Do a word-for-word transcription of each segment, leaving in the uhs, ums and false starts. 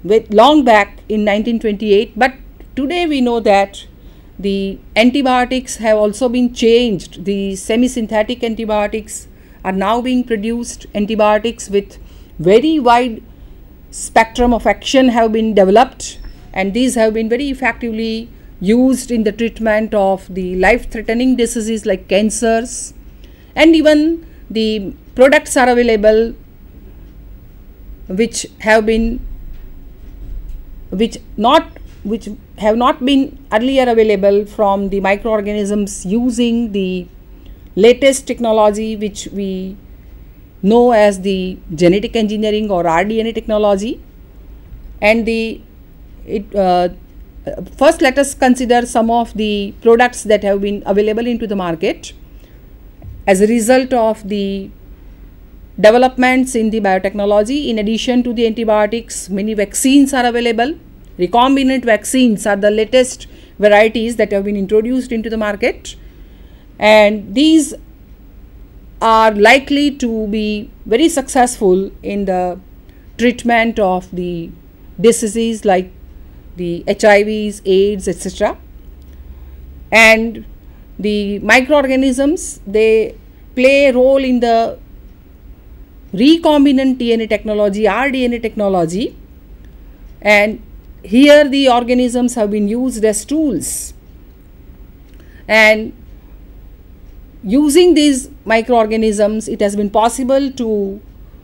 with long back in nineteen twenty-eight, but today we know that the antibiotics have also been changed. The semi-synthetic antibiotics are now being produced. Antibiotics with very wide spectrum of action have been developed, and these have been very effectively used in the treatment of the life-threatening diseases like cancers, and even the products are available which have been which not which have not been earlier available from the microorganisms, using the latest technology which we know as the genetic engineering or R D N A technology. And the it uh, first let us consider some of the products that have been available into the market as a result of the developments in the biotechnology. In addition to the antibiotics, many vaccines are available. Recombinant vaccines are the latest varieties that have been introduced into the market, and these are likely to be very successful in the treatment of the diseases like the H I Vs, AIDS, et cetera. And the microorganisms, they play a role in the recombinant D N A technology, R D N A technology, and here the organisms have been used as tools, and using these microorganisms it has been possible to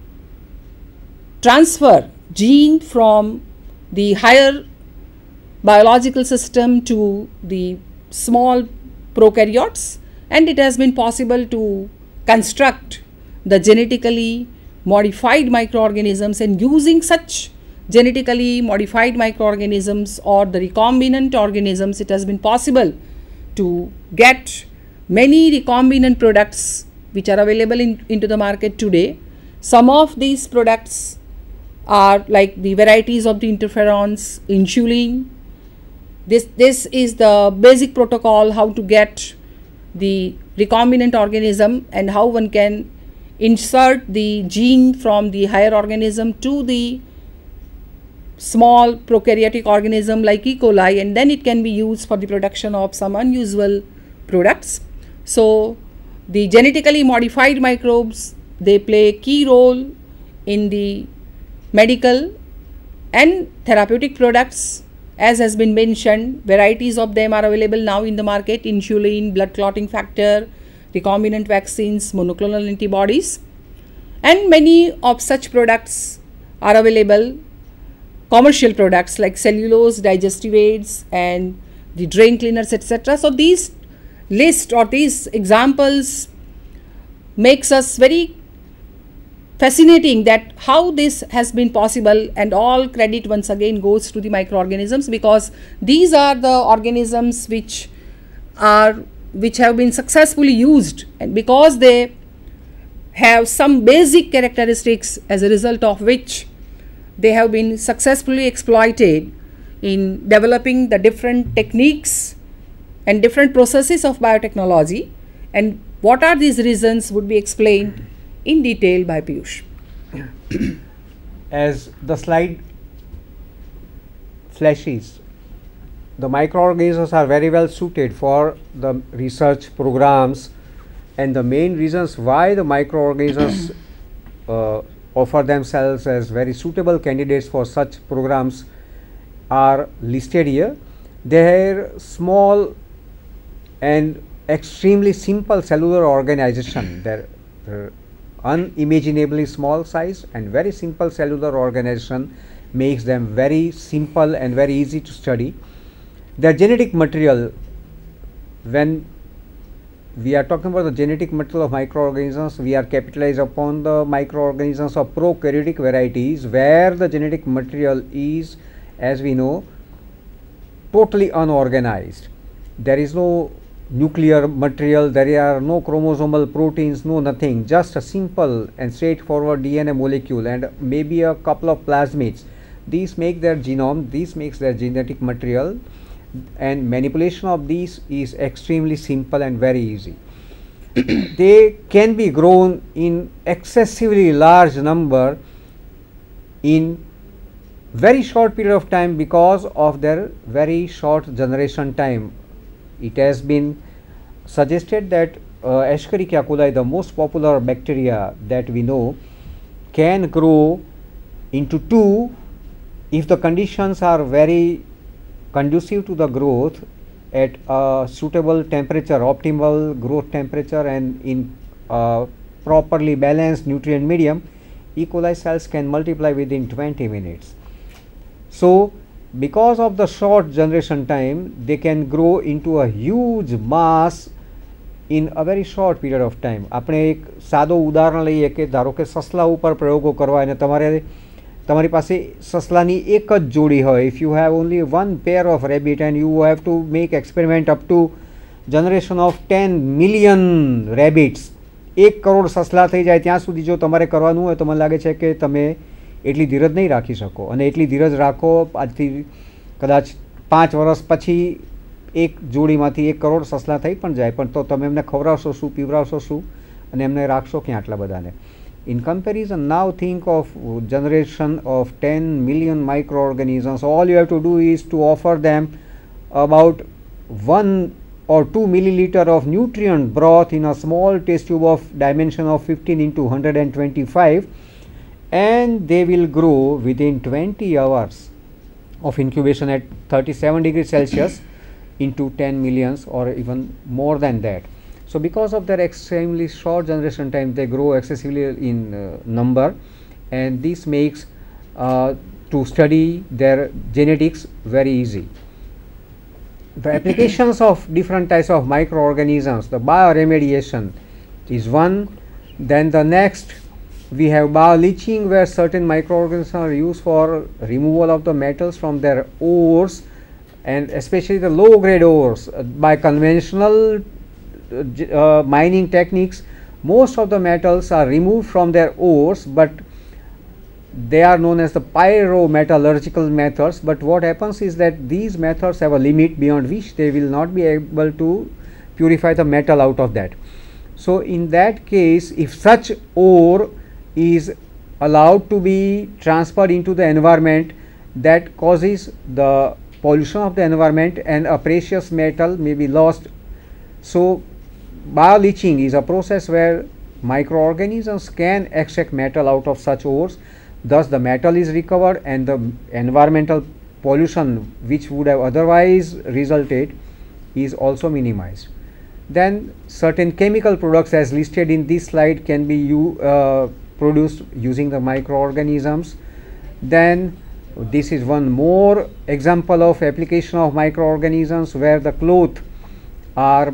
transfer gene from the higher biological system to the small prokaryotes, and it has been possible to construct the genetically modified microorganisms. And using such genetically modified microorganisms or the recombinant organisms, it has been possible to get many recombinant products which are available in, into the market today. Some of these products are like the varieties of the interferons, insulin. This, this is the basic protocol how to get the recombinant organism and how one can insert the gene from the higher organism to the small prokaryotic organism like E. coli, and then it can be used for the production of some unusual products. So the genetically modified microbes, they play a key role in the medical and therapeutic products. As has been mentioned, varieties of them are available now in the market: insulin, blood clotting factor, recombinant vaccines, monoclonal antibodies, and many of such products are available. Commercial products like cellulose, digestive aids, and the drain cleaners, et cetera. So these list or these examples makes us very fascinating that how this has been possible, and all credit once again goes to the microorganisms, because these are the organisms which are which have been successfully used, and because they have some basic characteristics as a result of which they have been successfully exploited in developing the different techniques and different processes of biotechnology. And what are these reasons would be explained in detail by Piyush. As the slide flashes, the microorganisms are very well suited for the research programs, and the main reasons why the microorganisms uh, offer themselves as very suitable candidates for such programs are listed here. Their small and extremely simple cellular organization, their uh, unimaginably small size and very simple cellular organization makes them very simple and very easy to study. Their genetic material, when we are talking about the genetic material of microorganisms, we are capitalized upon the microorganisms of prokaryotic varieties, where the genetic material is, as we know, totally unorganized. There is no nuclear material, there are no chromosomal proteins, no nothing, just a simple and straightforward D N A molecule and maybe a couple of plasmids. These make their genome, these makes their genetic material, and manipulation of these is extremely simple and very easy. They can be grown in excessively large number in very short period of time because of their very short generation time. It has been suggested that uh, Escherichia coli, the most popular bacteria that we know, can grow into two if the conditions are very conducive to the growth at a suitable temperature, optimal growth temperature, and in a properly balanced nutrient medium. E. coli cells can multiply within twenty minutes. So, because of the short generation time, they can grow into a huge mass in a very short period of time. આપણે એક સાદો ઉદાહરણ લઈએ કે ધારો કે સસલા ઉપર પ્રયોગો કરવા અને તમારે તમારી પાસે સસલાની એક જ જોડી હોય. If you have only one pair of rabbit and you have to make experiment up to generation of ten million rabbits, એક કરોડ સસલા થઈ જાય ત્યાં સુધી જો તમારે કરવાનું હોય તો મને લાગે છે કે તમે એટલી ધીરજ નહીં રાખી શકો. અને એટલી ધીરજ રાખો આજથી કદાચ પાંચ વર્ષ પછી એક જોડીમાંથી એક કરોડ સસલા થઈ પણ જાય, પણ તો તમે એમને ખવડાવશો શું, પીવડાવશો શું, અને એમને રાખશો ક્યાં આટલા બધાને? In comparison, now think of generation of ten million microorganisms. All you have to do is to offer them about one or two milliliter of nutrient broth in a small test tube of dimension of fifteen into one hundred twenty-five, and they will grow within twenty hours of incubation at thirty-seven degrees Celsius into ten millions or even more than that. So, because of their extremely short generation time, they grow excessively in uh, number, and this makes uh, to study their genetics very easy. The applications of different types of microorganisms, the bioremediation is one. Then the next, we have bioleaching, where certain microorganisms are used for removal of the metals from their ores, and especially the low grade ores. Uh, by conventional uh, mining techniques, most of the metals are removed from their ores, but they are known as the pyrometallurgical methods. But what happens is that these methods have a limit beyond which they will not be able to purify the metal out of that. So, in that case, if such ore is allowed to be transferred into the environment, that causes the pollution of the environment and a precious metal may be lost. So, bioleaching is a process where microorganisms can extract metal out of such ores. Thus, the metal is recovered and the environmental pollution which would have otherwise resulted is also minimized. Then, certain chemical products as listed in this slide can be u uh, produced using the microorganisms. Then, this is one more example of application of microorganisms, where the cloth are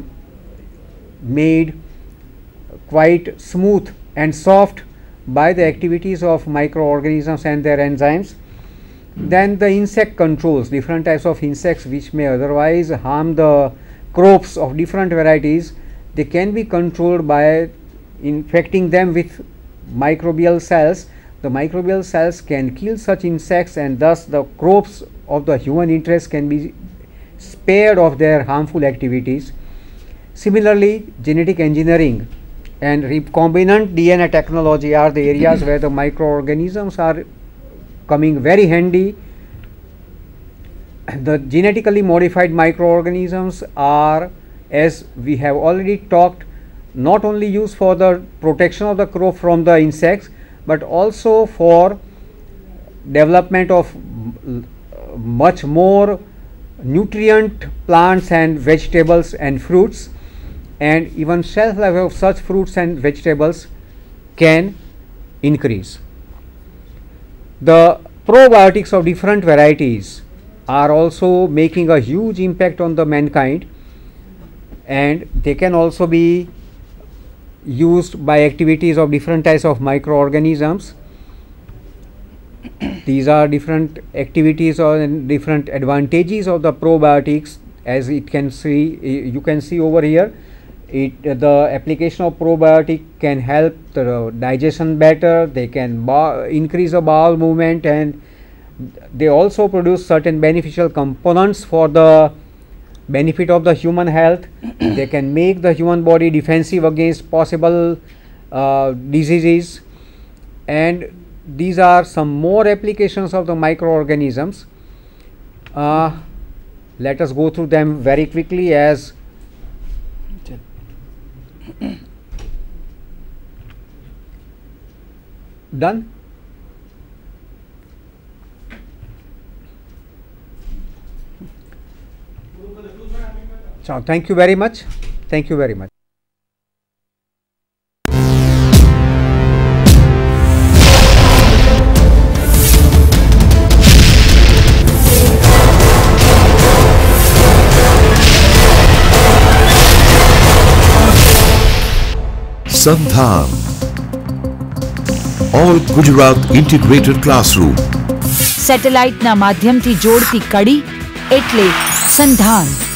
made quite smooth and soft by the activities of microorganisms and their enzymes. Then the insect controls, different types of insects which may otherwise harm the crops of different varieties, they can be controlled by infecting them with microbial cells. The microbial cells can kill such insects, and thus the crops of the human interest can be spared of their harmful activities. Similarly, genetic engineering and recombinant D N A technology are the areas where the microorganisms are coming very handy. The genetically modified microorganisms are, as we have already talked, not only used for the protection of the crop from the insects, but also for development of much more nutrient plants and vegetables and fruits, and even shelf life of such fruits and vegetables can increase. The probiotics of different varieties are also making a huge impact on the mankind, and they can also be used by activities of different types of microorganisms. These are different activities or different advantages of the probiotics, as it can see, you can see over here. It uh, the application of probiotic can help the digestion better, they can increase the bowel movement, and they also produce certain beneficial components for the benefit of the human health. They can make the human body defensive against possible uh, diseases, and these are some more applications of the microorganisms. Uh, let us go through them very quickly. As done. So thank you very much. Thank you very much. SANDHAN, All Gujarat Integrated Classroom. સેટેલાઇટના માધ્યમથી જોડતી કડી એટલે સંધાન.